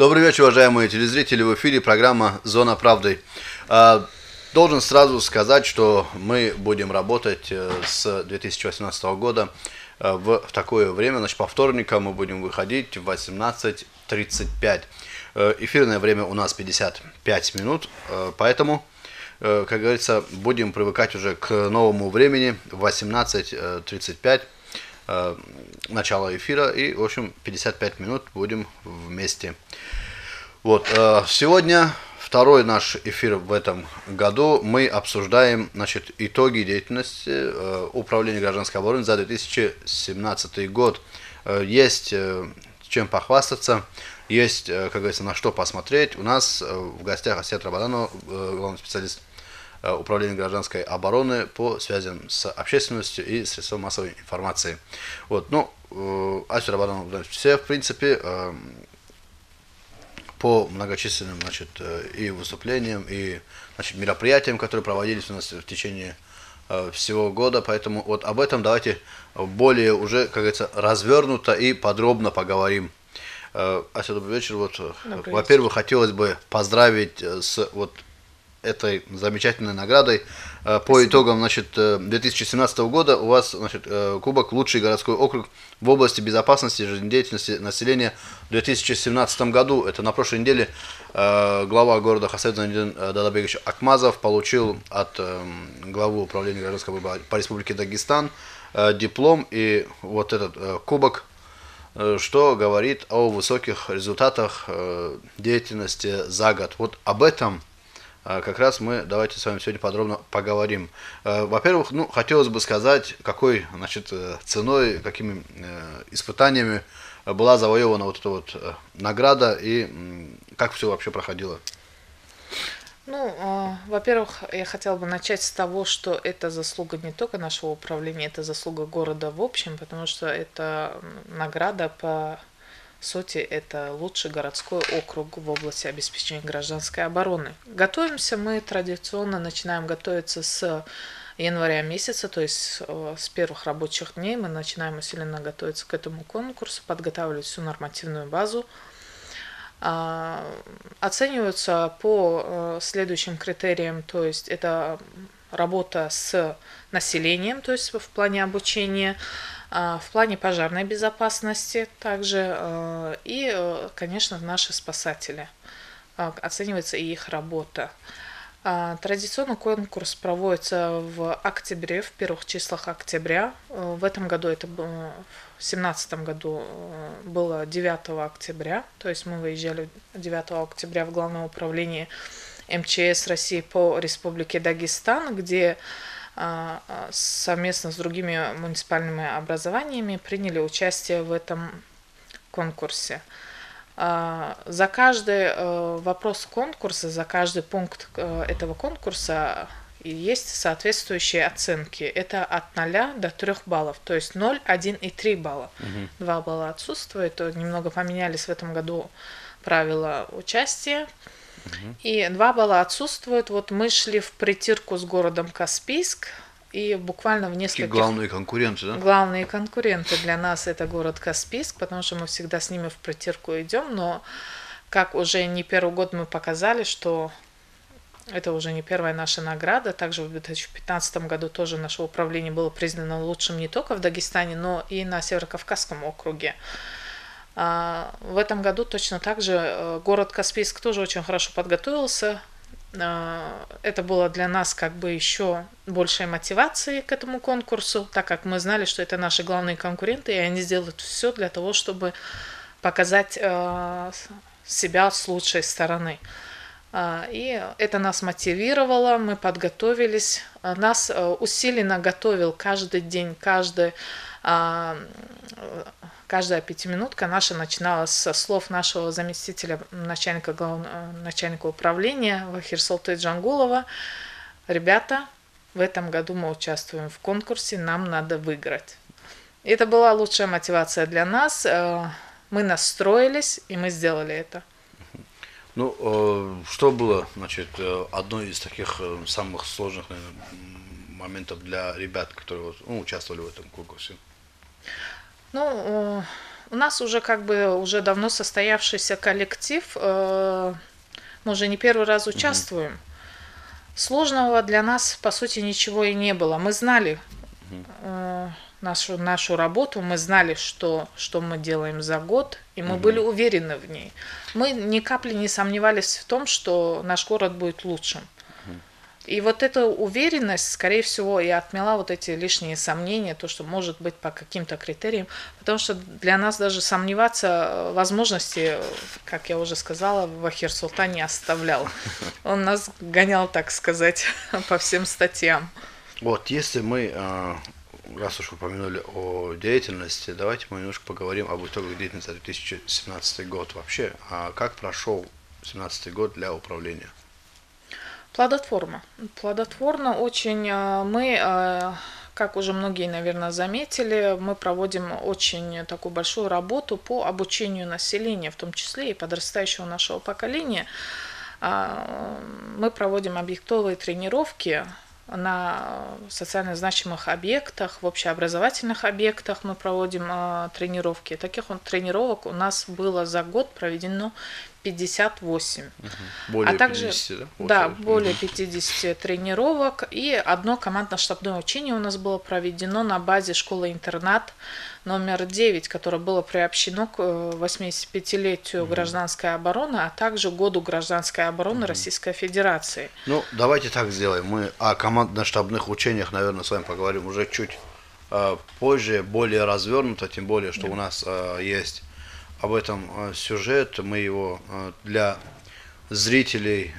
Добрый вечер, уважаемые телезрители. В эфире программа «Зона правды». Должен сразу сказать, что мы будем работать с 2018 года в такое время. Значит, по вторникам мы будем выходить в 18:35. Эфирное время у нас 55 минут, поэтому, как говорится, будем привыкать уже к новому времени. 18:35 начало эфира, и, в общем, 55 минут будем вместе. Вот, сегодня второй наш эфир в этом году. Мы обсуждаем, значит, итоги деятельности Управления гражданской обороны за 2017 год. Есть чем похвастаться, есть, как говорится, на что посмотреть. У нас в гостях Асет Рабаданова, главный специалист Управления гражданской обороны по связям с общественностью и средством массовой информации. Вот, ну, Асет Рабаданов, все, в принципе, по многочисленным, значит, и выступлениям, и, значит, мероприятиям, которые проводились у нас в течение всего года. Поэтому вот об этом давайте более уже, как говорится, развернуто и подробно поговорим. Ася, добрый вечер. Вот, во-первых, хотелось бы поздравить с вот этой замечательной наградой. По итогам, значит, 2017 года у вас, значит, кубок «Лучший городской округ в области безопасности и жизнедеятельности населения» в 2017 году. Это на прошлой неделе глава города Хасавюрт Занидин Дадабегович Акмазов получил от главы управления гражданской обороны по республике Дагестан диплом и вот этот кубок, что говорит о высоких результатах деятельности за год. Вот об этом как раз мы давайте с вами сегодня подробно поговорим. Во-первых, ну, хотелось бы сказать, какой, значит, ценой, какими испытаниями была завоевана вот эта вот награда и как все вообще проходило. Ну, во-первых, я хотела бы начать с того, что это заслуга не только нашего управления, это заслуга города в общем, потому что это награда по сути, это лучший городской округ в области обеспечения гражданской обороны. Готовимся мы традиционно, начинаем готовиться с января месяца, то есть с первых рабочих дней мы начинаем усиленно готовиться к этому конкурсу, подготавливать всю нормативную базу. Оцениваются по следующим критериям, то есть это работа с населением, то есть в плане обучения, в плане пожарной безопасности также, и, конечно, наши спасатели. Оценивается и их работа. Традиционно конкурс проводится в октябре, в первых числах октября. В этом году, это было, в 2017 году было 9 октября, то есть мы выезжали 9 октября в Главное управление МЧС России по Республике Дагестан, где совместно с другими муниципальными образованиями приняли участие в этом конкурсе. За каждый вопрос конкурса, за каждый пункт этого конкурса есть соответствующие оценки. Это от 0 до 3 баллов, то есть 0, 1 и 3 балла. 2 балла отсутствует, немного поменялись в этом году правила участия. И 2 балла отсутствуют. Вот мы шли в притирку с городом Каспийск, и буквально в нескольких... Главные конкуренты, да? Главные конкуренты для нас это город Каспийск, потому что мы всегда с ними в притирку идем, но как уже не первый год мы показали, что это уже не первая наша награда. Также в 2015 году тоже наше управление было признано лучшим не только в Дагестане, но и на Северокавказском округе. В этом году точно так же город Каспийск тоже очень хорошо подготовился. Это было для нас как бы еще большей мотивацией к этому конкурсу, так как мы знали, что это наши главные конкуренты, и они сделают все для того, чтобы показать себя с лучшей стороны. И это нас мотивировало, мы подготовились. Нас усиленно готовил каждый день, каждая пятиминутка наша начиналась со слов нашего заместителя начальника управления Вахир Солтай Джангулова. Ребята, в этом году мы участвуем в конкурсе, нам надо выиграть. Это была лучшая мотивация для нас. Мы настроились, и мы сделали это. Ну, что было, значит, одной из таких самых сложных, наверное, моментов для ребят, которые участвовали в этом конкурсе? Ну, У нас уже как бы уже давно состоявшийся коллектив, мы уже не первый раз участвуем. Сложного для нас, по сути, ничего и не было. Мы знали нашу работу, мы знали, что мы делаем за год, и мы были уверены в ней. Мы ни капли не сомневались в том, что наш город будет лучшим. И вот эта уверенность, скорее всего, и отмела вот эти лишние сомнения, то, что может быть по каким-то критериям, потому что для нас даже сомневаться возможности, как я уже сказала, Вахир Султан не оставлял. Он нас гонял, так сказать, по всем статьям. Вот, если мы, раз уж упомянули о деятельности, давайте мы немножко поговорим об итогах деятельности за 2017 год вообще. Как прошел 2017 год для управления? Плодотворно. Плодотворно очень. Мы, как уже многие, наверное, заметили, мы проводим очень такую большую работу по обучению населения, в том числе и подрастающего нашего поколения. Мы проводим объектовые тренировки на социально значимых объектах, в общеобразовательных объектах мы проводим тренировки. Таких тренировок у нас было за год проведено 58. Более также, 50, да? Да, более 50 тренировок. И одно командно-штабное учение у нас было проведено на базе школы-интернат номер 9, которое было приобщено к 85-летию гражданской обороны, а также году гражданской обороны Российской Федерации. Ну, давайте так сделаем. Мы о командно-штабных учениях, наверное, с вами поговорим уже чуть позже, более развернуто, тем более, что у нас есть об этом сюжет. Мы его для зрителей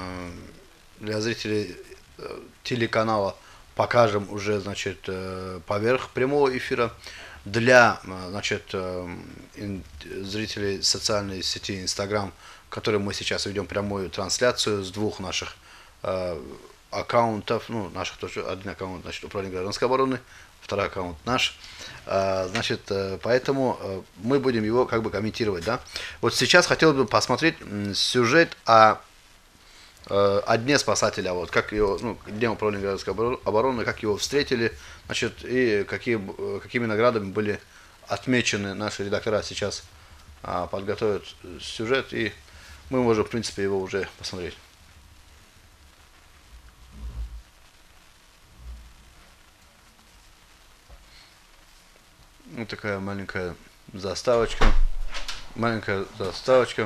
телеканала покажем уже, значит, поверх прямого эфира. Для, значит, зрителей социальной сети Instagram, в которой мы сейчас ведем прямую трансляцию с двух наших аккаунтов, ну, наших тоже, один аккаунт, значит, Управление гражданской обороны, второй аккаунт наш, значит, поэтому мы будем его как бы комментировать, да. Вот сейчас хотел бы посмотреть сюжет о дне спасателя, вот, как его, ну, Дне управления гражданской обороны, как его встретили, значит, и какими наградами были отмечены наши редактора. Сейчас подготовят сюжет, и мы можем, в принципе, его уже посмотреть. Вот такая маленькая заставочка, маленькая заставочка.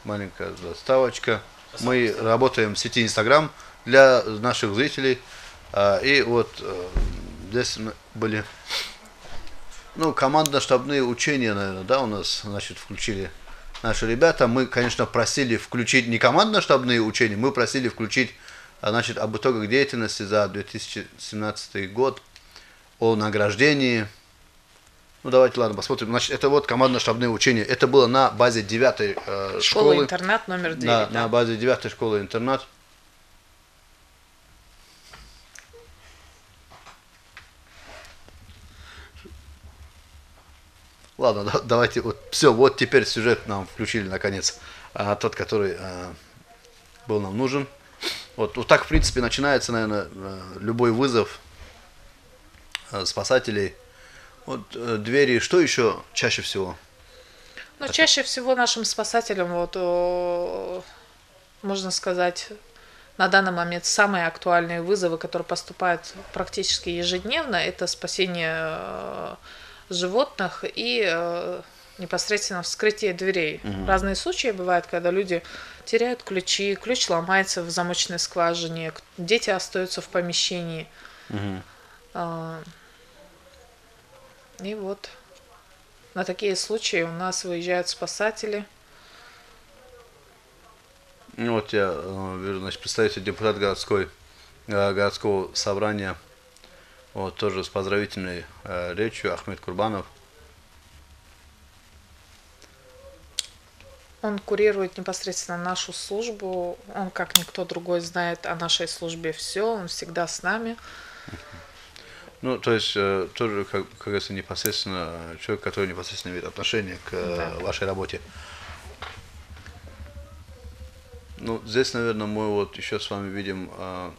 Мы работаем в сети Instagram для наших зрителей. И вот здесь были, ну, командно-штабные учения, наверное, да, у нас, значит, включили наши ребята. Мы, конечно, просили включить не командно-штабные учения, мы просили включить, значит, об итогах деятельности за 2017 год, о награждении. Ну, давайте, ладно, посмотрим. Значит, это вот командно-штабные учения. Это было на базе 9-й школы. Школа-интернат номер 9. Да, на базе 9-й школы-интернат. Ладно, давайте, вот, все, вот теперь сюжет нам включили, наконец, тот, который был нам нужен. Вот так, в принципе, начинается, наверное, любой вызов спасателей. Вот двери, что еще чаще всего? Ну, чаще всего нашим спасателям, вот, можно сказать, на данный момент самые актуальные вызовы, которые поступают практически ежедневно, это спасение животных и непосредственно вскрытие дверей. Разные случаи бывают, когда люди теряют ключи, ключ ломается в замочной скважине, дети остаются в помещении. И вот на такие случаи у нас выезжают спасатели. Вот я вижу, значит, представитель депутат городского собрания, вот тоже с поздравительной речью, Ахмед Курбанов. Он курирует непосредственно нашу службу, он как никто другой знает о нашей службе все, он всегда с нами. Ну, то есть, тоже, как говорится, непосредственно человек, который непосредственно имеет отношение к вашей работе. Ну, здесь, наверное, мы вот еще с вами видим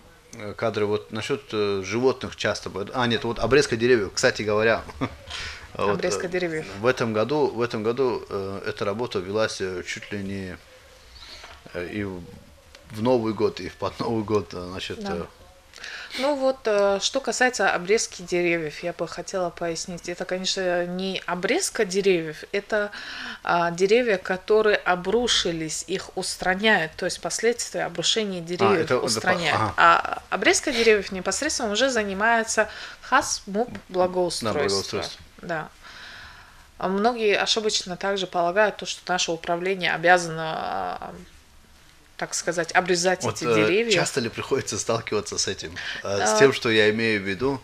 кадры вот насчет животных часто. Нет, вот обрезка деревьев, кстати говоря. Вот, Обрезка деревьев. в этом году эта работа велась чуть ли не и в Новый год, и в под Новый год, значит, Да. Ну вот, что касается обрезки деревьев, я бы хотела пояснить. Это, конечно, не обрезка деревьев, это деревья, которые обрушились, их устраняют, то есть последствия обрушения деревьев устраняют. ага. А обрезка деревьев непосредственно уже занимается ХАС МУП Да, благоустройства. благоустройство. Да. А многие ошибочно также полагают, то, что наше управление обязано, так сказать, обрезать Вот эти деревья. часто ли приходится сталкиваться с этим? С тем, что я имею в виду,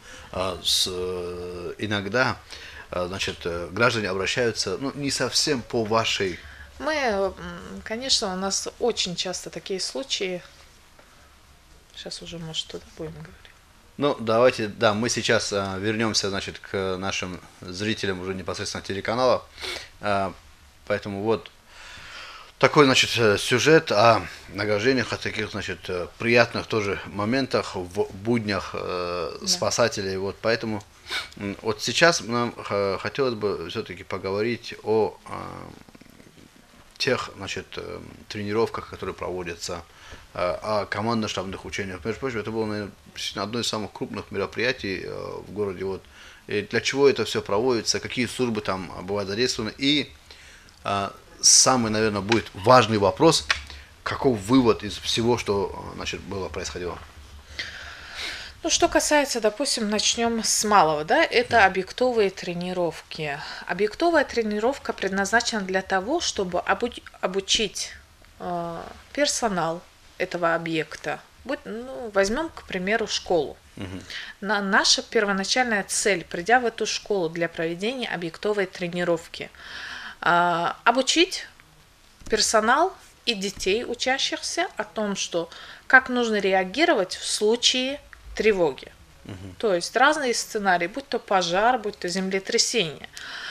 иногда, значит, граждане обращаются, ну, не совсем по вашей... Мы, конечно, у нас очень часто такие случаи. Сейчас уже, может, туда будем говорить. Ну, давайте, да, мы сейчас вернемся, значит, к нашим зрителям уже непосредственно телеканала. Поэтому вот такой, значит, сюжет о награждениях, о таких, значит, приятных тоже моментах в буднях спасателей. Вот поэтому вот сейчас нам хотелось бы все-таки поговорить о тех, значит, тренировках, которые проводятся, о командно-штабных учениях. Между прочим, это было, наверное, одно из самых крупных мероприятий в городе. Вот. И для чего это все проводится, какие службы там бывают задействованы. И самый, наверное, будет важный вопрос, каков вывод из всего, что, значит, происходило. Ну, что касается, допустим, начнем с малого, да, это объектовые тренировки. Объектовая тренировка предназначена для того, чтобы обучить персонал этого объекта. Возьмем, к примеру, школу. Наша первоначальная цель, придя в эту школу для проведения объектовой тренировки, обучить персонал и детей, учащихся, о том, что как нужно реагировать в случае тревоги. То есть разные сценарии, будь то пожар, будь то землетрясение.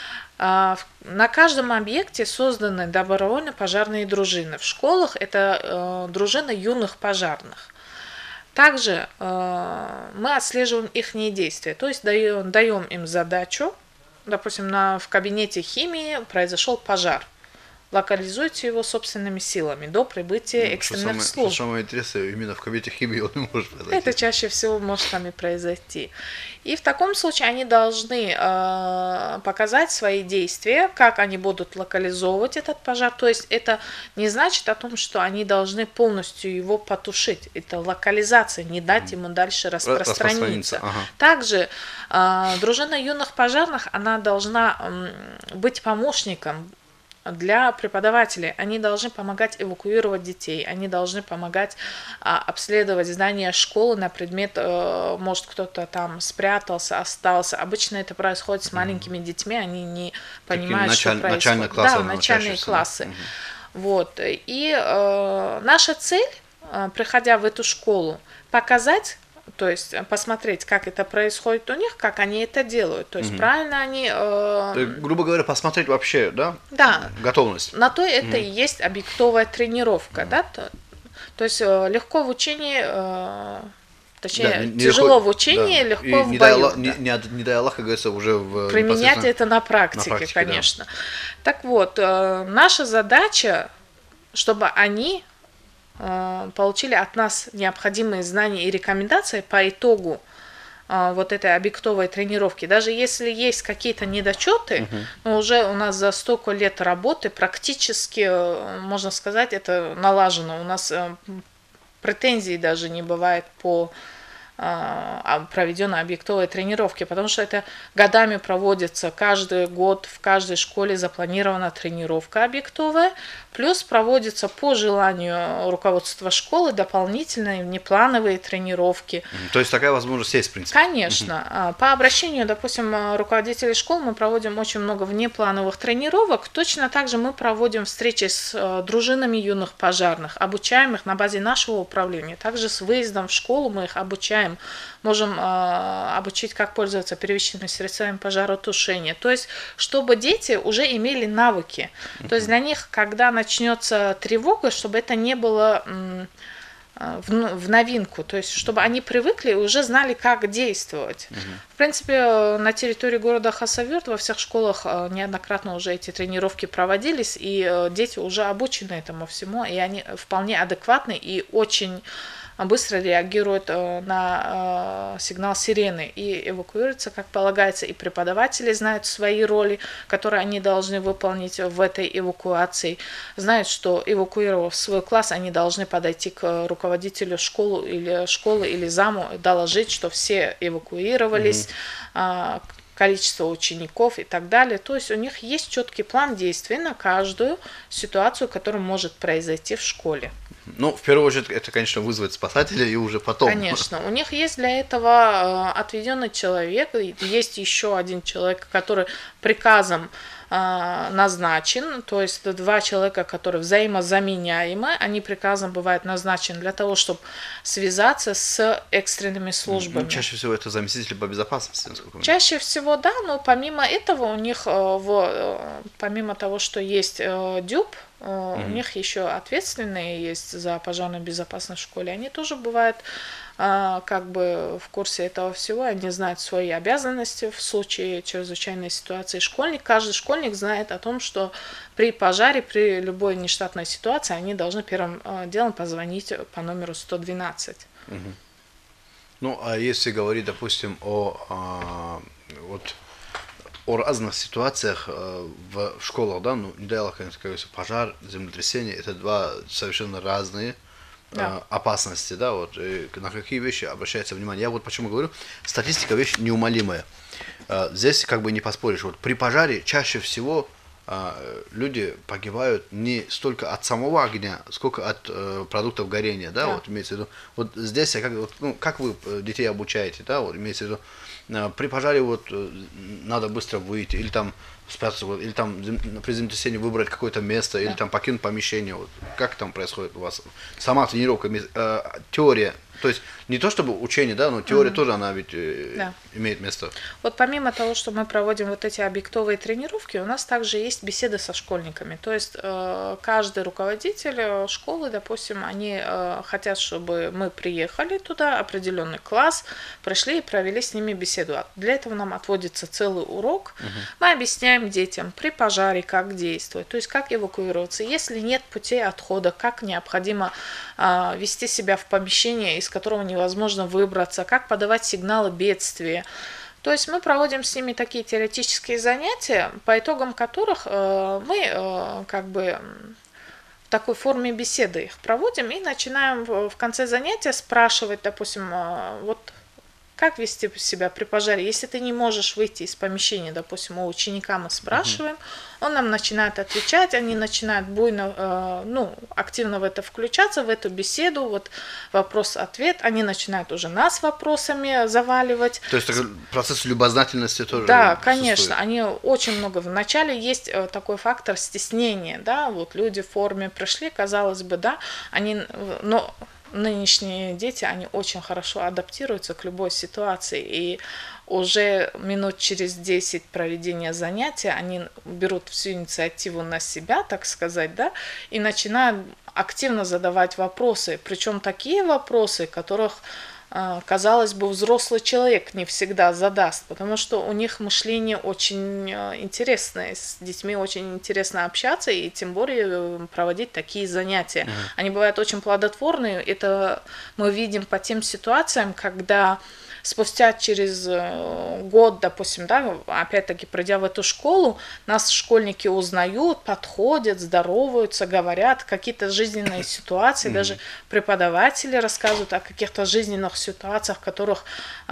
На каждом объекте созданы добровольно пожарные дружины. В школах это дружина юных пожарных. Также мы отслеживаем их действия, то есть даем им задачу, допустим, в кабинете химии произошел пожар. Локализуйте его собственными силами до прибытия экстренных служб. Что самое интересное, именно в кабинете химии он не может произойти. Это чаще всего может там и произойти. И в таком случае они должны показать свои действия, как они будут локализовывать этот пожар. То есть это не значит о том, что они должны полностью его потушить. Это локализация, не дать ему дальше распространиться. Ага. Также дружина юных пожарных, она должна быть помощником для преподавателей. Они должны помогать эвакуировать детей, они должны помогать обследовать здание школы на предмет, может, кто-то там спрятался, остался. Обычно это происходит с маленькими детьми, они не понимают, что происходит. Начальные классы. Да, начальные классы. Вот. И наша цель, приходя в эту школу, показать, то есть посмотреть, как это происходит у них, как они это делают. То есть правильно они... грубо говоря, посмотреть вообще, да? Да. Готовность. На то это и есть объектовая тренировка, да? То есть легко в учении, точнее, да, тяжело в учении, да, легко в бою. Не дай Аллах, как говорится, уже в... Применять это на практике, конечно. Да. Так вот, наша задача, чтобы они получили от нас необходимые знания и рекомендации по итогу вот этой объектовой тренировки. Даже если есть какие-то недочеты, но уже у нас за столько лет работы практически, можно сказать, это налажено. У нас претензий даже не бывает по проведенной объектовой тренировке, потому что это годами проводится, каждый год в каждой школе запланирована тренировка объектовая, плюс проводятся по желанию руководства школы дополнительные внеплановые тренировки. То есть такая возможность есть, в принципе? Конечно. По обращению, допустим, руководителей школ мы проводим очень много внеплановых тренировок. Точно так же мы проводим встречи с дружинами юных пожарных, обучаем их на базе нашего управления. Также с выездом в школу мы их обучаем. Можем обучить, как пользоваться первичными средствами пожаротушения. То есть, чтобы дети уже имели навыки. То есть, для них, когда начнется тревога, чтобы это не было в новинку, то есть чтобы они привыкли и уже знали, как действовать. В принципе, на территории города Хасавюрт во всех школах неоднократно уже эти тренировки проводились, и дети уже обучены этому всему, и они вполне адекватны и очень быстро реагируют на сигнал сирены и эвакуируются, как полагается, и преподаватели знают свои роли, которые они должны выполнить в этой эвакуации, знают, что эвакуировав свой класс, они должны подойти к руководителю школы или заму, доложить, что все эвакуировались, количество учеников и так далее. То есть у них есть четкий план действий на каждую ситуацию, которая может произойти в школе. Ну, в первую очередь, это, конечно, вызвать спасателей и уже потом. Конечно, у них есть для этого отведенный человек, есть еще один человек, который приказом назначен, то есть два человека, которые взаимозаменяемы, они приказом бывают назначены для того, чтобы связаться с экстренными службами. Ну, чаще всего это заместители по безопасности, насколько я Чаще всего, да, но помимо этого у них, помимо того, что есть ДЮБ, у них еще ответственные есть за пожарную безопасность в школе, они тоже бывают как бы в курсе этого всего, они знают свои обязанности в случае чрезвычайной ситуации. Каждый школьник знает о том, что при пожаре, при любой нештатной ситуации они должны первым делом позвонить по номеру 112. Ну, а если говорить, допустим, о разных ситуациях в школах, да, ну, не дай Аллах, конечно, пожар, землетрясение, это два совершенно разные опасности, да, вот, и на какие вещи обращается внимание. Я вот почему говорю, статистика вещь неумолимая. Здесь как бы не поспоришь. Вот при пожаре чаще всего люди погибают не столько от самого огня, сколько от продуктов горения, да, вот имеется в виду. Вот здесь, как вы детей обучаете, да, вот имеется в виду, при пожаре вот надо быстро выйти, или там спрятаться, или там при землетрясении выбрать какое-то место, или там покинуть помещение, вот как там происходит у вас сама тренировка, теория. То есть не то чтобы учение, да, но теория тоже, она ведь имеет место. Вот помимо того, что мы проводим вот эти объектовые тренировки, у нас также есть беседы со школьниками. То есть каждый руководитель школы, допустим, они хотят, чтобы мы приехали туда, определенный класс, пришли и провели с ними беседу. Для этого нам отводится целый урок. Мы объясняем детям при пожаре, как действовать, то есть как эвакуироваться. Если нет путей отхода, как необходимо вести себя в помещении, из которого невозможно выбраться, как подавать сигналы бедствия. То есть мы проводим с ними такие теоретические занятия, по итогам которых мы как бы в такой форме беседы их проводим и начинаем в конце занятия спрашивать, допустим, вот как вести себя при пожаре. Если ты не можешь выйти из помещения, допустим, у ученика мы спрашиваем, он нам начинает отвечать, они начинают буйно, активно в это включаться, в эту беседу, вот вопрос-ответ, они начинают уже нас вопросами заваливать. То есть процесс любознательности тоже. Да, конечно, они очень много. Вначале есть такой фактор стеснения, да, вот люди в форме пришли, казалось бы, да, но нынешние дети, они очень хорошо адаптируются к любой ситуации, и уже минут через 10 проведения занятия они берут всю инициативу на себя, так сказать, да, и начинают активно задавать вопросы, причем такие вопросы, которых, казалось бы, взрослый человек не всегда задаст, потому что у них мышление очень интересное, с детьми очень интересно общаться, и тем более проводить такие занятия. Они бывают очень плодотворные, это мы видим по тем ситуациям, когда спустя через год, допустим, да, опять-таки, придя в эту школу, нас школьники узнают, подходят, здороваются, говорят какие-то жизненные ситуации, даже преподаватели рассказывают о каких-то жизненных ситуациях, в которых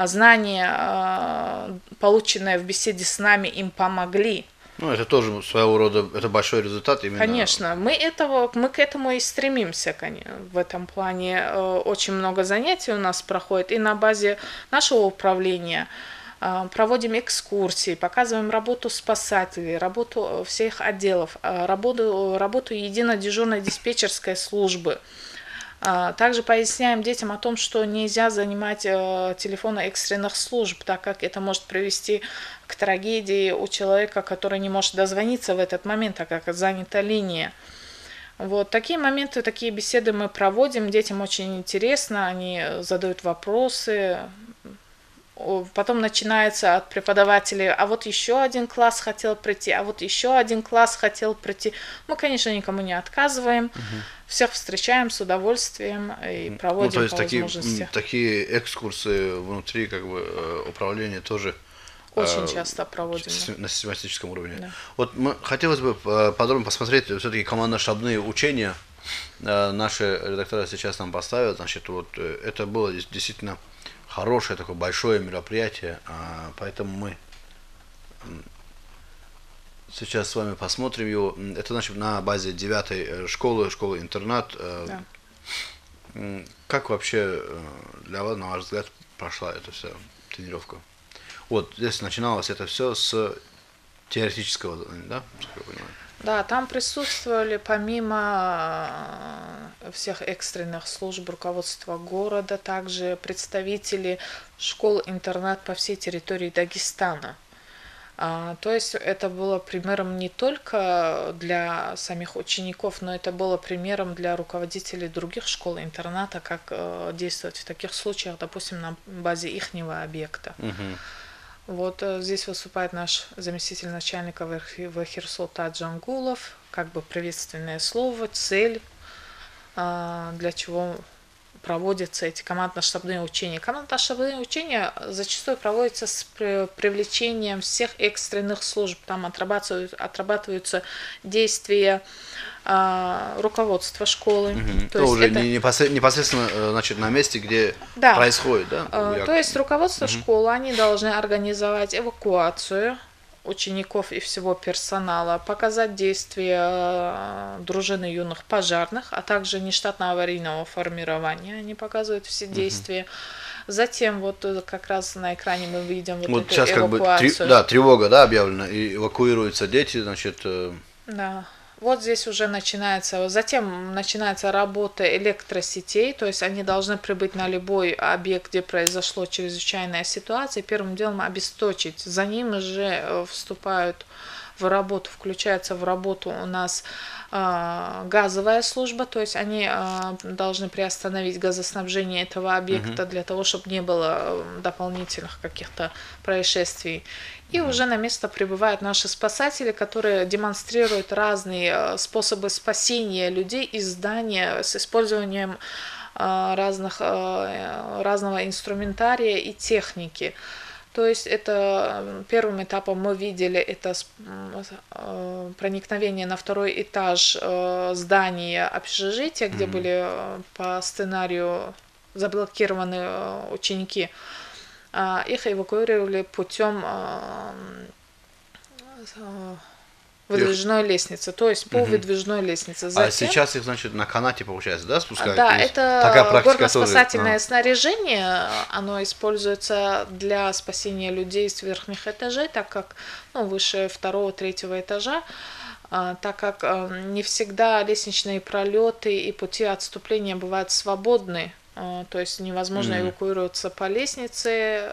знания, полученные в беседе с нами, им помогли. Ну, это тоже своего рода, это большой результат именно. Конечно, мы к этому и стремимся, в этом плане. Очень много занятий у нас проходит, и на базе нашего управления проводим экскурсии, показываем работу спасателей, работу всех отделов, работу единой дежурной диспетчерской службы. Также поясняем детям о том, что нельзя занимать телефоны экстренных служб, так как это может привести к трагедии у человека, который не может дозвониться в этот момент, так как занята линия. Вот такие моменты, такие беседы мы проводим, детям очень интересно, они задают вопросы. Потом начинается от преподавателей, а вот еще один класс хотел прийти, а вот еще один класс хотел прийти. Мы, конечно, никому не отказываем, всех встречаем с удовольствием и проводим то есть по возможности. такие экскурсы внутри как бы управления тоже Очень часто проводим. на систематическом уровне. Да. Вот хотелось бы подробно посмотреть все-таки командно-штабные учения. Наши редакторы сейчас нам поставят, значит, вот это было действительно хорошее такое большое мероприятие, поэтому мы сейчас с вами посмотрим его. Это, значит, на базе 9-й школы-интернат. Да. Как вообще для вас, на ваш взгляд, прошла эта вся тренировка? Вот здесь начиналось это все с теоретического задания, да, как я понимаю? Да, там присутствовали помимо всех экстренных служб руководства города, также представители школ-интернат по всей территории Дагестана. То есть это было примером не только для самих учеников, но это было примером для руководителей других школ-интерната, как действовать в таких случаях, допустим, на базе ихнего объекта. Вот здесь выступает наш заместитель начальника Вахирсулта Джангулов, как бы приветственное слово, цель, для чего проводятся эти командно-штабные учения. Командно-штабные учения зачастую проводятся с привлечением всех экстренных служб. Там отрабатываются действия руководства школы. То есть уже это непосредственно, значит, на месте, где происходит, да? То есть руководство школы, они должны организовать эвакуацию учеников и всего персонала, показать действия дружины юных пожарных, а также нештатно-аварийного формирования. Они показывают все действия. Затем вот как раз на экране мы видим вот эту сейчас эвакуацию. Как бы тревога, да, объявлена, и эвакуируются дети, значит. Да. Вот здесь уже затем начинается работа электросетей, то есть они должны прибыть на любой объект, где произошла чрезвычайная ситуация, и первым делом обесточить. За ними же включается в работу у нас газовая служба, то есть они должны приостановить газоснабжение этого объекта для того, чтобы не было дополнительных каких-то происшествий. И уже на место прибывают наши спасатели, которые демонстрируют разные способы спасения людей из здания с использованием разного инструментария и техники. То есть это первым этапом мы видели это проникновение на второй этаж здания общежития, где были по сценарию заблокированы ученики. Их эвакуировали путем выдвижной лестницы, то есть по выдвижной лестнице. Затем, сейчас их, значит, на канате, получается, да, спускают? Да, это горно-спасательное снаряжение, оно используется для спасения людей с верхних этажей, так как выше 2-3 этажа, так как не всегда лестничные пролеты и пути отступления бывают свободны, то есть невозможно эвакуироваться по лестнице,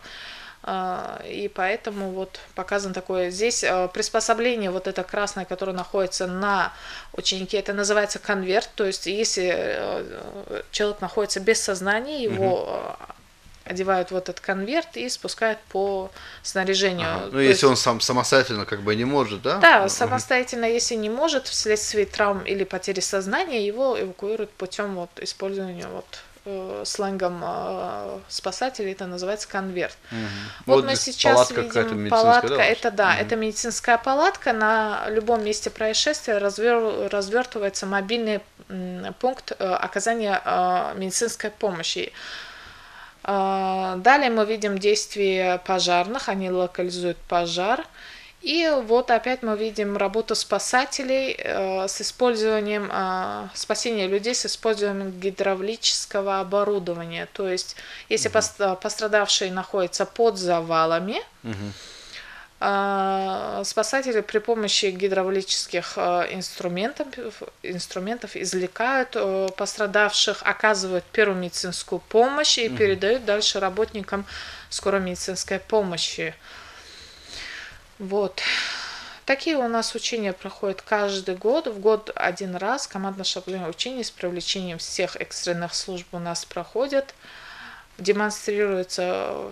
и поэтому вот показано такое здесь приспособление, вот это красное, которое находится на ученике, это называется конверт, то есть если человек находится без сознания, его одевают вот этот конверт и спускают по снаряжению. Ну, если он самостоятельно как бы не может, да? Да, самостоятельно, если не может, вследствие травм или потери сознания, его эвакуируют путем вот использования сленгом спасателей, это называется конверт. Вот мы сейчас видим палатка, это медицинская палатка, на любом месте происшествия развертывается мобильный пункт оказания медицинской помощи. Далее мы видим действия пожарных, они локализуют пожар. И вот опять мы видим работу спасателей с использованием спасения людей с использованием гидравлического оборудования. То есть, если пострадавшие находятся под завалами, спасатели при помощи гидравлических инструментов извлекают пострадавших, оказывают первую медицинскую помощь и передают дальше работникам скорой медицинской помощи. Вот. Такие у нас учения проходят каждый год. В год один раз командно-штабное учение с привлечением всех экстренных служб у нас проходят. Демонстрируется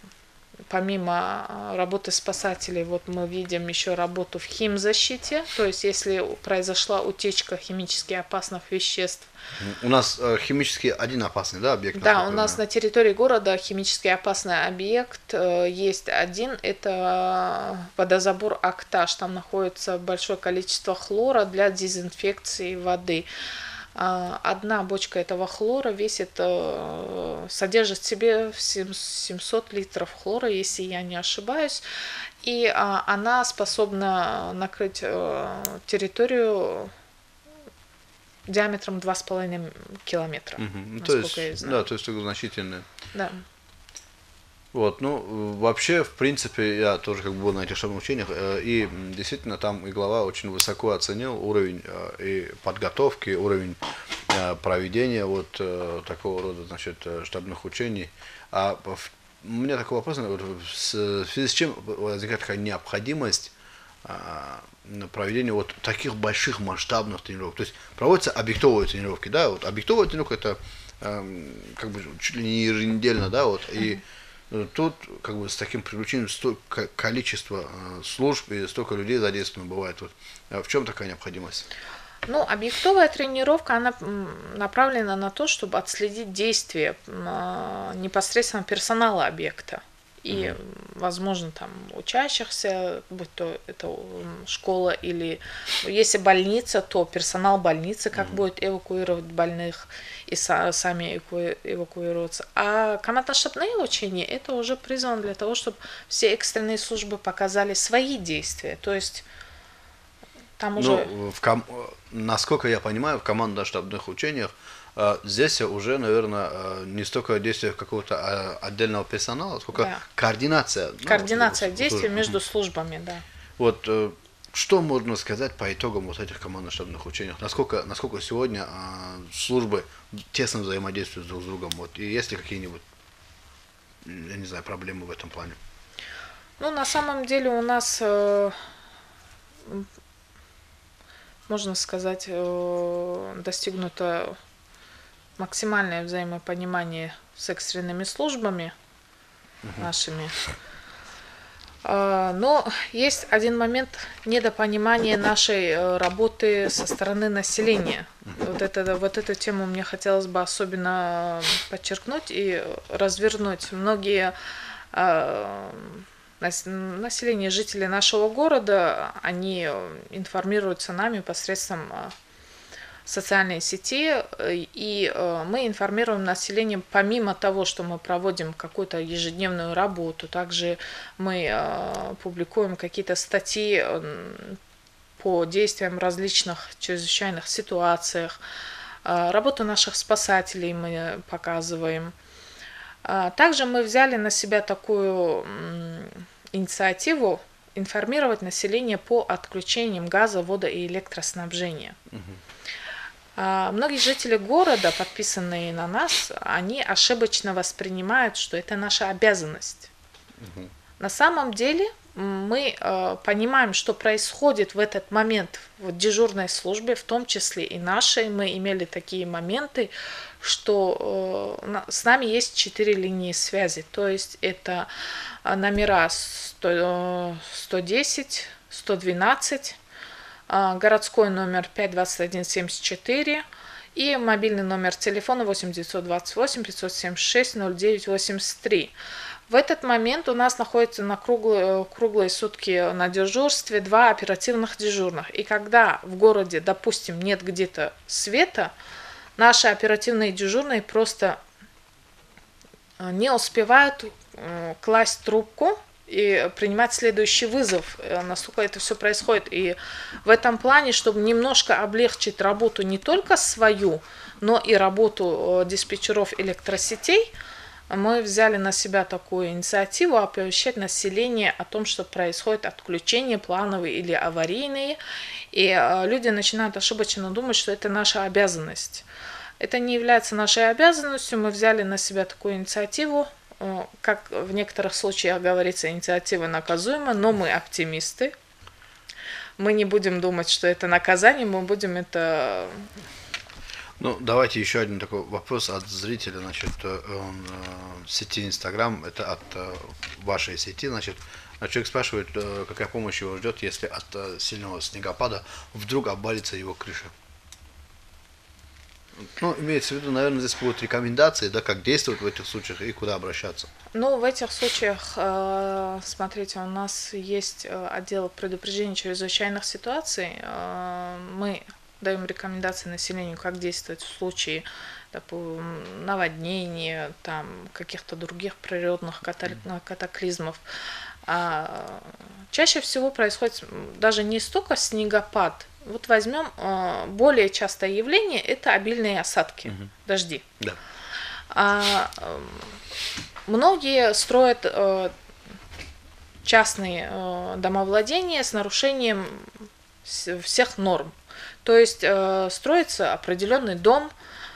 помимо работы спасателей, вот мы видим еще работу в химзащите, то есть если произошла утечка химически опасных веществ. У нас химически один опасный, да, объект? Да, у нас на территории города химически опасный объект есть один, это водозабор Акташ, там находится большое количество хлора для дезинфекции воды. Одна бочка этого хлора весит, содержит в себе 700 литров хлора, если я не ошибаюсь, и она способна накрыть территорию диаметром 2,5 километра, насколько я знаю. Да, то есть значительная. Да. Вот, ну, вообще, в принципе, я тоже как бы был на этих штабных учениях, и действительно там и глава очень высоко оценил уровень и подготовки, уровень проведения вот такого рода, значит, штабных учений. У меня такой вопрос, в связи с чем возникает такая необходимость проведения вот таких больших масштабных тренировок. То есть проводятся объектовые тренировки, да, вот объектовая тренировка это как бы чуть ли не еженедельно, да, вот, и тут как бы с таким привлечением столько количества служб и столько людей задействовано бывает. Вот. В чем такая необходимость? Ну, объектовая тренировка, она направлена на то, чтобы отследить действия непосредственно персонала объекта. И, возможно, там учащихся, будь то это школа или если больница, то персонал больницы, как будет эвакуировать больных и сами эвакуироваться. А командно-штабные учения это уже призвано для того, чтобы все экстренные службы показали свои действия. То есть там уже... Насколько я понимаю, в командно-штабных учениях здесь уже, наверное, не столько действия какого-то отдельного персонала, сколько координация. Координация действий между службами, да. Вот что можно сказать по итогам вот этих командно-штабных учений? Насколько сегодня службы тесно взаимодействуют друг с другом? Вот, и есть ли какие-нибудь, я не знаю, проблемы в этом плане? Ну, на самом деле у нас, можно сказать, достигнуто максимальное взаимопонимание с экстренными службами нашими. Но есть один момент недопонимания нашей работы со стороны населения. Вот эту тему мне хотелось бы особенно подчеркнуть и развернуть. Многие население, жители нашего города, они информируются нами посредством социальные сети, и мы информируем население помимо того, что мы проводим какую-то ежедневную работу, также мы публикуем какие-то статьи по действиям различных чрезвычайных ситуациях, работу наших спасателей мы показываем. Также мы взяли на себя такую инициативу информировать население по отключениям газа, вода и электроснабжения. Многие жители города, подписанные на нас, они ошибочно воспринимают, что это наша обязанность. На самом деле мы понимаем, что происходит в этот момент в дежурной службе, в том числе и нашей. Мы имели такие моменты, что с нами есть 4 линии связи, то есть это номера 110, 112, городской номер 52174 и мобильный номер телефона 8 928 576 09 83. В этот момент у нас находится на круглые сутки на дежурстве 2 оперативных дежурных. И когда в городе, допустим, нет где-то света, наши оперативные дежурные просто не успевают класть трубку и принимать следующий вызов, насколько это все происходит. И в этом плане, чтобы немножко облегчить работу не только свою, но и работу диспетчеров электросетей, мы взяли на себя такую инициативу оповещать население о том, что происходит отключение плановые или аварийные, и люди начинают ошибочно думать, что это наша обязанность. Это не является нашей обязанностью, мы взяли на себя такую инициативу, как в некоторых случаях говорится, инициатива наказуема, но мы оптимисты. мы не будем думать, что это наказание, мы будем это... Ну, давайте еще один такой вопрос от зрителя, значит, он в сети Инстаграм, это от вашей сети, значит, человек спрашивает, какая помощь его ждет, если от сильного снегопада вдруг обвалится его крыша. Ну, имеется в виду, наверное, здесь будут рекомендации, да, как действовать в этих случаях и куда обращаться. Ну, в этих случаях, смотрите, у нас есть отдел предупреждения чрезвычайных ситуаций. Мы даем рекомендации населению, как действовать в случае наводнения, там, каких-то других природных катаклизмов. Чаще всего происходит даже не столько снегопад. Вот возьмем более частое явление, это обильные осадки, дожди. Да. Многие строят частные домовладения с нарушением всех норм. То есть строится определенный дом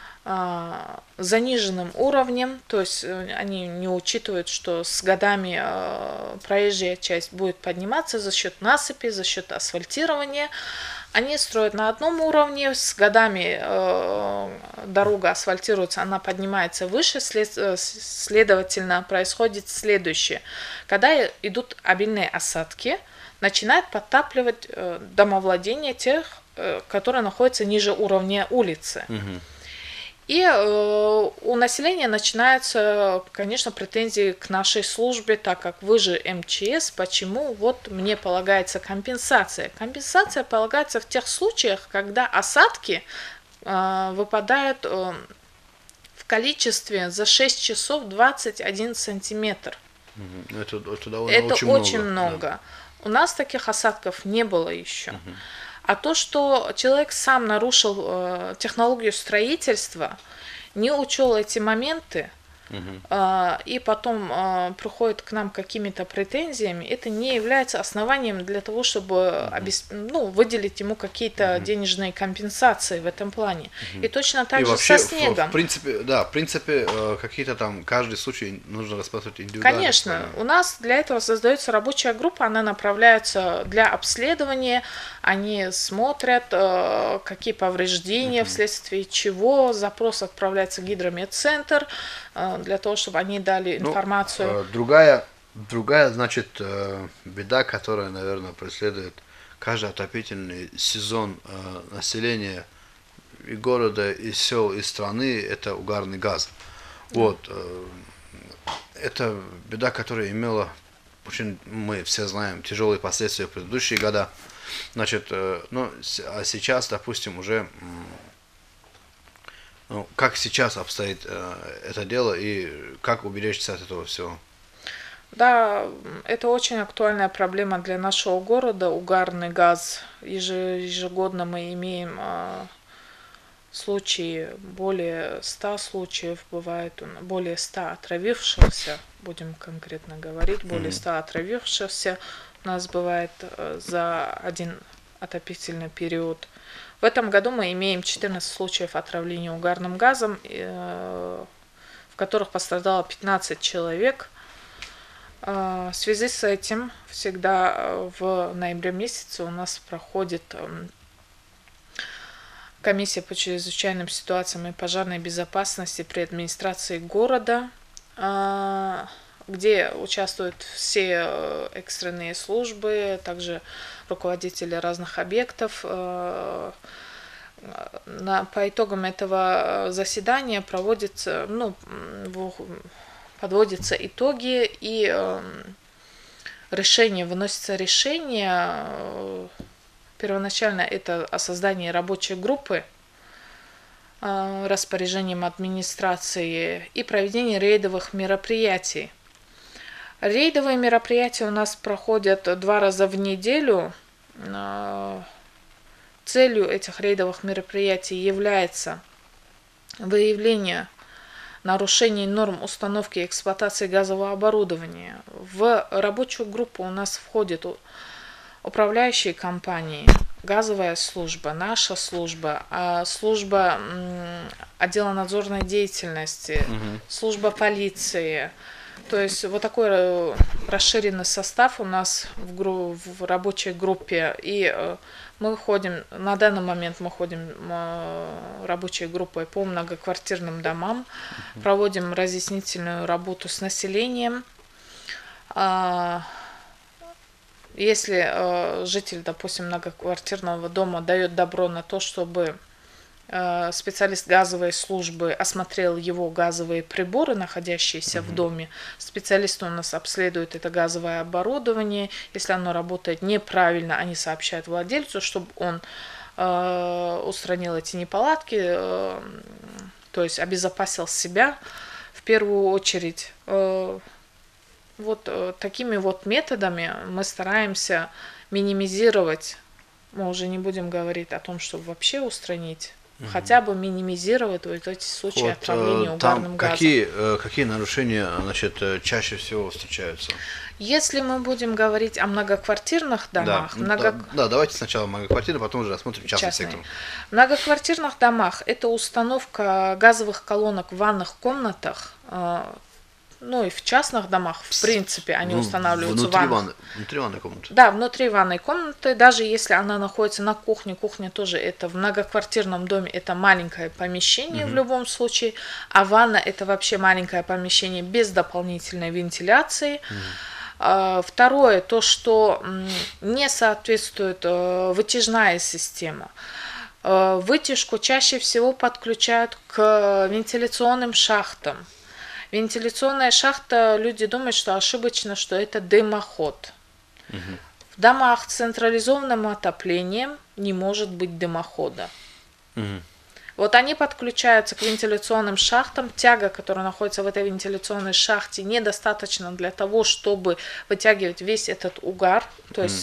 с заниженным уровнем, то есть они не учитывают, что с годами проезжая часть будет подниматься за счет насыпи, за счет асфальтирования. Они строят на одном уровне, с годами дорога асфальтируется, она поднимается выше, следовательно, происходит следующее. Когда идут обильные осадки, начинает подтапливать домовладения тех, которые находятся ниже уровня улицы. И у населения начинаются, конечно, претензии к нашей службе, так как вы же МЧС, почему вот мне полагается компенсация. Компенсация полагается в тех случаях, когда осадки выпадают в количестве за 6 часов 21 сантиметр. Это очень много. Да. У нас таких осадков не было еще. А то, что человек сам нарушил технологию строительства, не учел эти моменты, и потом приходит к нам какими-то претензиями, это не является основанием для того, чтобы выделить ему какие-то денежные компенсации в этом плане. И точно так же вообще, со снегом. В принципе, какие-то там, каждый случай нужно рассматривать индивидуально. Конечно, у нас для этого создается рабочая группа, она направляется для обследования, они смотрят, какие повреждения, вследствие чего, запрос отправляется в гидрометцентр, для того, чтобы они дали информацию. Другая, значит, беда, которая, наверное, преследует каждый отопительный сезон населения и города, и сел, и страны, это угарный газ. Вот. Это беда, которая имела, очень, мы все знаем, тяжелые последствия в предыдущие года. Значит, а сейчас, допустим, уже... как сейчас обстоит это дело и как уберечься от этого всего? Да, это очень актуальная проблема для нашего города, угарный газ. Ежегодно мы имеем случаи, более 100 случаев бывает, более 100 отравившихся, будем конкретно говорить, более 100 отравившихся у нас бывает за один отопительный период. В этом году мы имеем 14 случаев отравления угарным газом, в которых пострадало 15 человек. В связи с этим всегда в ноябре месяце у нас проходит комиссия по чрезвычайным ситуациям и пожарной безопасности при администрации города, где участвуют все экстренные службы, также руководители разных объектов. По итогам этого заседания подводятся итоги и выносится решение. Первоначально это о создании рабочей группы распоряжением администрации и проведении рейдовых мероприятий. Рейдовые мероприятия у нас проходят 2 раза в неделю. Целью этих рейдовых мероприятий является выявление нарушений норм установки и эксплуатации газового оборудования. В рабочую группу у нас входят управляющие компании, газовая служба, наша служба, служба отдела надзорной деятельности, служба полиции, То есть вот такой расширенный состав у нас в рабочей группе. И мы ходим, на данный момент мы ходим рабочей группой по многоквартирным домам, проводим разъяснительную работу с населением. Если житель, допустим, многоквартирного дома дает добро на то, чтобы специалист газовой службы осмотрел его газовые приборы, находящиеся в доме. Специалисты у нас обследуют это газовое оборудование. Если оно работает неправильно, они сообщают владельцу, чтобы он устранил эти неполадки, то есть обезопасил себя в первую очередь. Вот такими вот методами мы стараемся минимизировать, мы уже не будем говорить о том, чтобы вообще устранить, хотя бы минимизировать вот эти случаи отравления угарным газом. Какие нарушения, значит, чаще всего встречаются? Если мы будем говорить о многоквартирных домах... Да, давайте сначала многоквартиры, потом уже рассмотрим частный сектор. В многоквартирных домах это установка газовых колонок в ванных комнатах, ну и в частных домах, в принципе, они устанавливаются внутри ванной комнаты. Да, внутри ванной комнаты, даже если она находится на кухне, кухня тоже это в многоквартирном доме, это маленькое помещение в любом случае, а ванна это вообще маленькое помещение без дополнительной вентиляции. Второе, то, что не соответствует вытяжная система. Вытяжку чаще всего подключают к вентиляционным шахтам. Вентиляционная шахта, люди думают, что ошибочно, что это дымоход. В домах с централизованным отоплением не может быть дымохода. Вот они подключаются к вентиляционным шахтам. Тяга, которая находится в этой вентиляционной шахте, недостаточно для того, чтобы вытягивать весь этот угар, то есть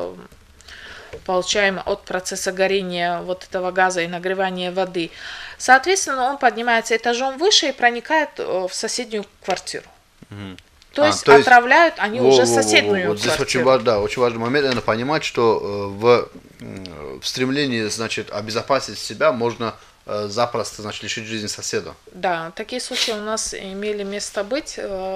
получаемый от процесса горения вот этого газа и нагревания воды. Соответственно, он поднимается этажом выше и проникает в соседнюю квартиру. То есть отравляют они уже соседнюю вот квартиру. Здесь очень важный момент, наверное, понимать, что в стремлении, значит, обезопасить себя можно запросто, значит, лишить жизни соседа. Да, такие случаи у нас имели место быть,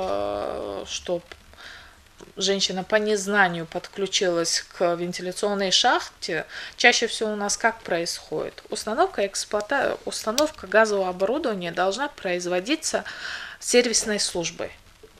что женщина по незнанию подключилась к вентиляционной шахте. Чаще всего у нас как происходит? Установка газового оборудования должна производиться сервисной службой.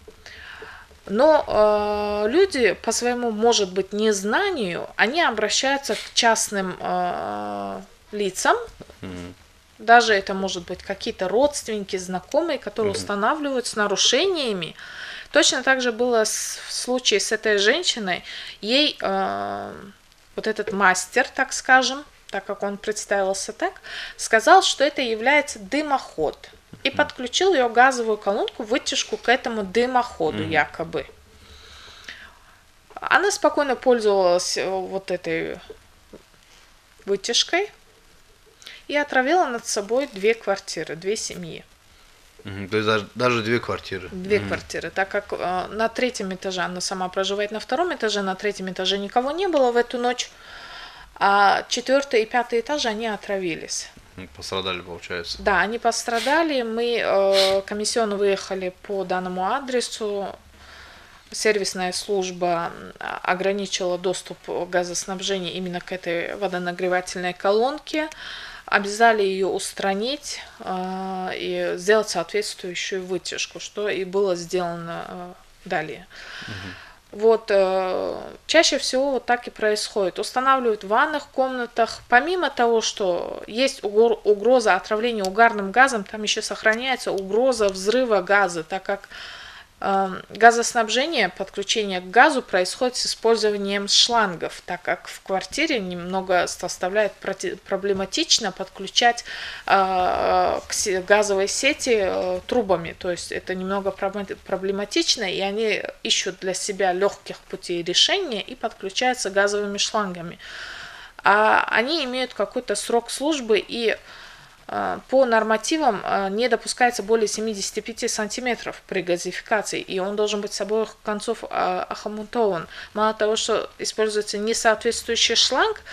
Но люди по своему, может быть, незнанию, они обращаются к частным лицам. Даже это может быть какие-то родственники, знакомые, которые устанавливают с нарушениями. Точно так же было в случае с этой женщиной. Ей вот этот мастер, так скажем, так как он представился так, сказал, что это является дымоход. И подключил ее газовую колонку, вытяжку к этому дымоходу якобы. Она спокойно пользовалась вот этой вытяжкой и отравила над собой 2 квартиры, 2 семьи. То есть даже 2 квартиры. 2 квартиры, так как на 3-м этаже она сама проживает, на 2-м этаже, на 3-м этаже никого не было в эту ночь, а 4-й и 5-й этаж они отравились. Пострадали, получается. Да, они пострадали, мы комиссионно выехали по данному адресу, сервисная служба ограничила доступ газоснабжения именно к этой водонагревательной колонке, обязали ее устранить и сделать соответствующую вытяжку, что и было сделано далее. Вот чаще всего вот так и происходит. Устанавливают в ванных комнатах. Помимо того, что есть угроза отравления угарным газом, там еще сохраняется угроза взрыва газа, так как газоснабжение, подключение к газу происходит с использованием шлангов, так как в квартире немного составляет проблематично подключать к газовой сети трубами, то есть это немного проблематично, и они ищут для себя легких путей решения и подключаются газовыми шлангами. А они имеют какой-то срок службы, и по нормативам не допускается более 75 сантиметров при газификации, и он должен быть с обоих концов охомутован. Мало того, что используется несоответствующий шланг,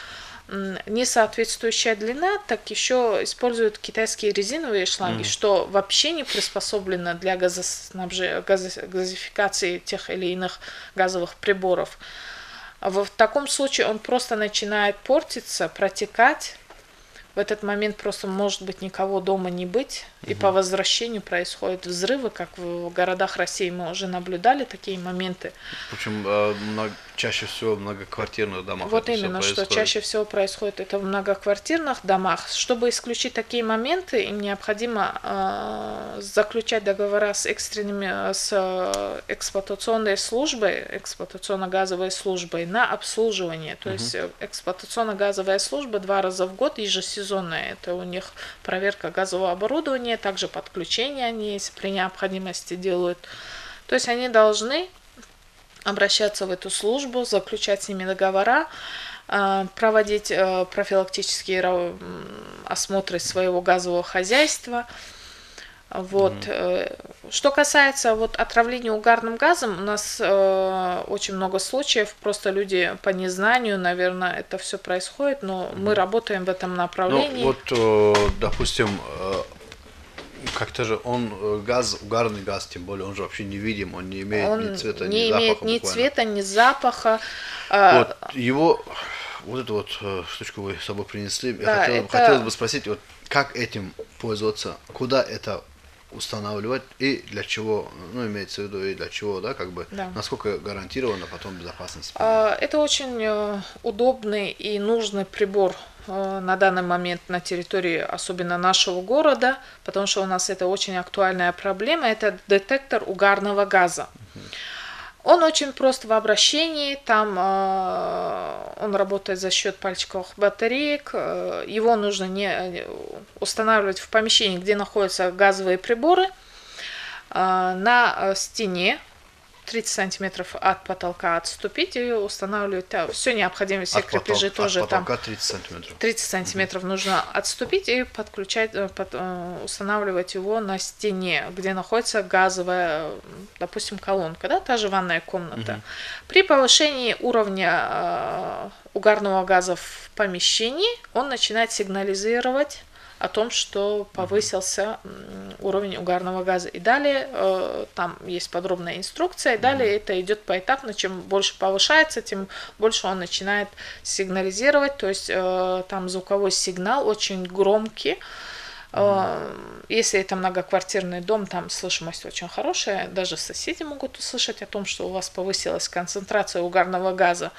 несоответствующая длина, так еще используют китайские резиновые шланги, что вообще не приспособлено для газификации тех или иных газовых приборов. В таком случае он просто начинает портиться, протекать. В этот момент просто может быть никого дома не быть, и по возвращению происходят взрывы, как в городах России мы уже наблюдали такие моменты. Причем чаще всего в многоквартирных домах. Вот именно, что чаще всего происходит это в многоквартирных домах. Чтобы исключить такие моменты, им необходимо заключать договора с эксплуатационной службой, эксплуатационно-газовой службой на обслуживание. То есть эксплуатационно-газовая служба 2 раза в год ежесезонная. Это у них проверка газового оборудования, также подключение они, если при необходимости, делают. То есть они должны обращаться в эту службу, заключать с ними договора, проводить профилактические осмотры своего газового хозяйства. Вот. Что касается отравления угарным газом, у нас очень много случаев, просто люди по незнанию, наверное, это все происходит, но мы работаем в этом направлении. Ну, допустим, как-то же угарный газ, тем более, он же вообще невидим, он не имеет ни цвета, ни запаха. Не имеет ни цвета, ни запаха. Эту штучку вы с собой принесли. Да, хотелось бы спросить, как этим пользоваться, куда это устанавливать и для чего, имеется в виду и для чего, насколько гарантирована потом безопасность? Это очень удобный и нужный прибор на данный момент на территории, особенно нашего города, потому что у нас это очень актуальная проблема, это детектор угарного газа. Он очень прост в обращении, там он работает за счет пальчиковых батареек, его нужно не устанавливать в помещении, где находятся газовые приборы, на стене 30 сантиметров от потолка отступить и устанавливать все необходимое, все крепежи тоже от потолка 30 сантиметров. 30 сантиметров нужно отступить и подключать, устанавливать его на стене, где находится газовая, допустим, колонка, та же ванная комната. При повышении уровня угарного газа в помещении он начинает сигнализировать о том, что повысился уровень угарного газа. И далее там есть подробная инструкция, и далее это идет поэтапно. Чем больше повышается, тем больше он начинает сигнализировать. То есть там звуковой сигнал очень громкий. Если это многоквартирный дом, там слышимость очень хорошая. Даже соседи могут услышать о том, что у вас повысилась концентрация угарного газа.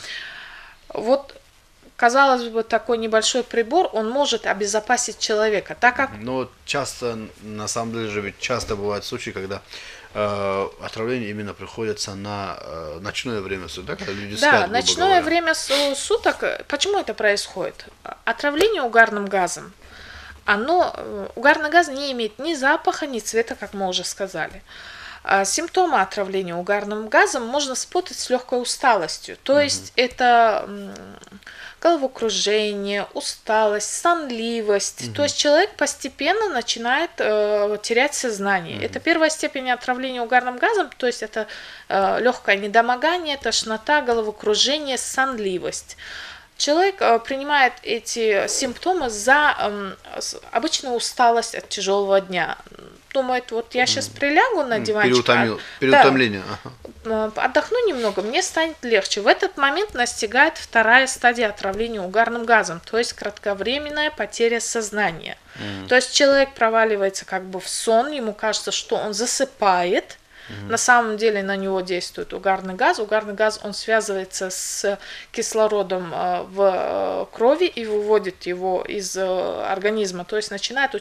Казалось бы, такой небольшой прибор, он может обезопасить человека, так как... часто, на самом деле же, ведь часто бывают случаи, когда отравление именно приходится на ночное время суток, когда люди спят, Да, ночное время суток. Почему это происходит? Отравление угарным газом. Угарный газ не имеет ни запаха, ни цвета, как мы уже сказали. Симптомы отравления угарным газом можно спутать с легкой усталостью. То есть это головокружение, усталость, сонливость. То есть человек постепенно начинает терять сознание. Это первая степень отравления угарным газом, то есть это легкое недомогание, тошнота, головокружение, сонливость. Человек принимает эти симптомы за обычную усталость от тяжелого дня. Думает, я сейчас прилягу на диванчик. Переутомление. Отдохну немного, мне станет легче. В этот момент настигает вторая стадия отравления угарным газом, то есть кратковременная потеря сознания. То есть человек проваливается как бы в сон, ему кажется, что он засыпает. На самом деле на него действует угарный газ. Угарный газ, он связывается с кислородом в крови и выводит его из организма. То есть начинается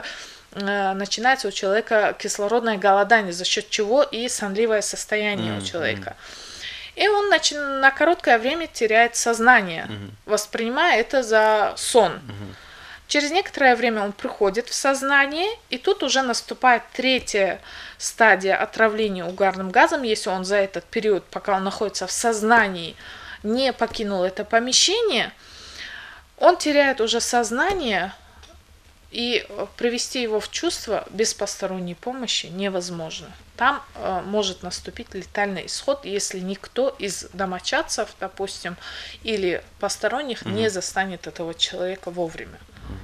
у человека кислородное голодание, за счет чего и сонливое состояние у человека. И он на короткое время теряет сознание, воспринимая это за сон. Через некоторое время он приходит в сознание, и тут уже наступает третья стадия отравления угарным газом, если он за этот период, пока он находится в сознании, не покинул это помещение, он теряет уже сознание, и привести его в чувство без посторонней помощи невозможно. там может наступить летальный исход, если никто из домочадцев, допустим, или посторонних не застанет этого человека вовремя.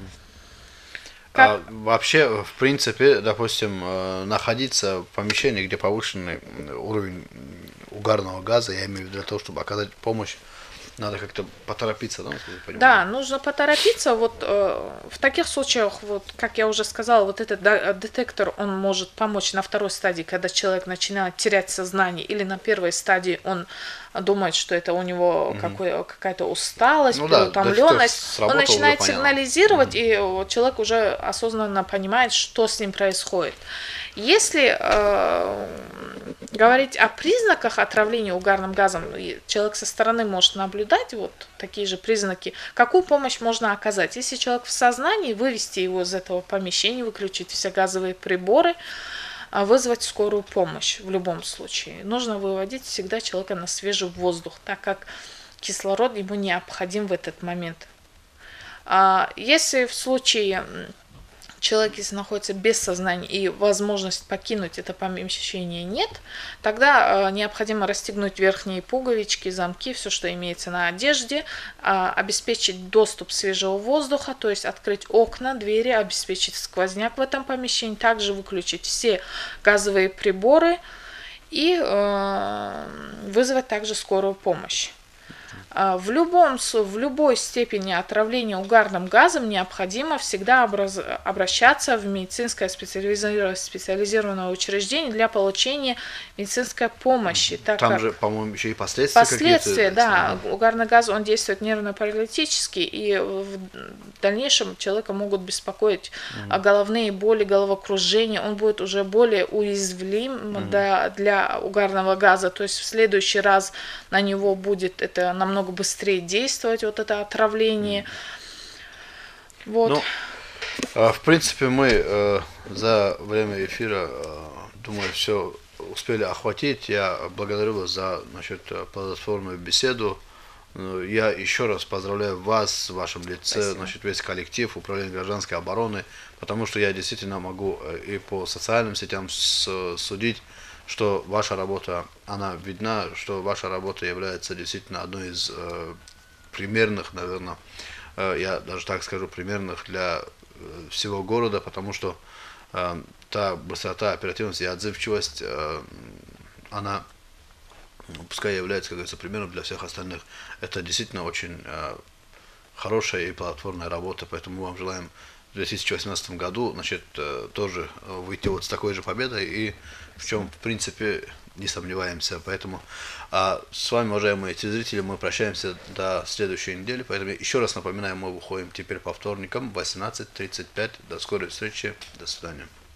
А вообще, в принципе, допустим, находиться в помещении, где повышенный уровень угарного газа, я имею в виду для того, чтобы оказать помощь, надо как-то поторопиться, да, насколько я понимаю? Да, нужно поторопиться. Вот в таких случаях, вот как я уже сказала, вот этот детектор, он может помочь на второй стадии, когда человек начинает терять сознание, или на первой стадии он думает, что это у него какая-то усталость, Ну переутомленность. да, Он начинает уже сигнализировать, и вот человек уже осознанно понимает, что с ним происходит. Если говорить о признаках отравления угарным газом, человек со стороны может наблюдать вот такие же признаки, какую помощь можно оказать. Если человек в сознании, вывести его из этого помещения, выключить все газовые приборы, вызвать скорую помощь в любом случае. Нужно выводить всегда человека на свежий воздух, так как кислород ему необходим в этот момент. Если в случае человек, если находится без сознания и возможность покинуть это помещение нет, тогда необходимо расстегнуть верхние пуговички, замки, все, что имеется на одежде, обеспечить доступ свежего воздуха, то есть открыть окна, двери, обеспечить сквозняк в этом помещении, также выключить все газовые приборы и вызвать также скорую помощь. В любой степени отравления угарным газом необходимо всегда обращаться в медицинское специализированное учреждение для получения медицинской помощи. Там же, по-моему, еще и последствия какие-то. Да, угарный газ, он действует нервно-паралитически, и в дальнейшем человека могут беспокоить головные боли, головокружение, он будет уже более уязвим для угарного газа, то есть в следующий раз на него будет это намного быстрее действовать, вот это отравление. Вот. Ну, в принципе, мы за время эфира, думаю, все успели охватить. Я благодарю вас за плодотворную беседу. Я еще раз поздравляю вас в вашем лице, весь коллектив Управления гражданской обороны, потому что я действительно могу и по социальным сетям судить, что ваша работа, она видна, что ваша работа является действительно одной из примерных, наверное, я даже так скажу, примерных для всего города, потому что та быстрота, оперативность и отзывчивость, она, пускай является, как говорится, примером для всех остальных. Это действительно очень хорошая и плодотворная работа, поэтому мы вам желаем в 2018 году, тоже выйти вот с такой же победой, и в чем, в принципе, не сомневаемся. Поэтому с вами, уважаемые телезрители, мы прощаемся до следующей недели. Поэтому еще раз напоминаем, мы выходим теперь по вторникам в 18:35. До скорой встречи. До свидания.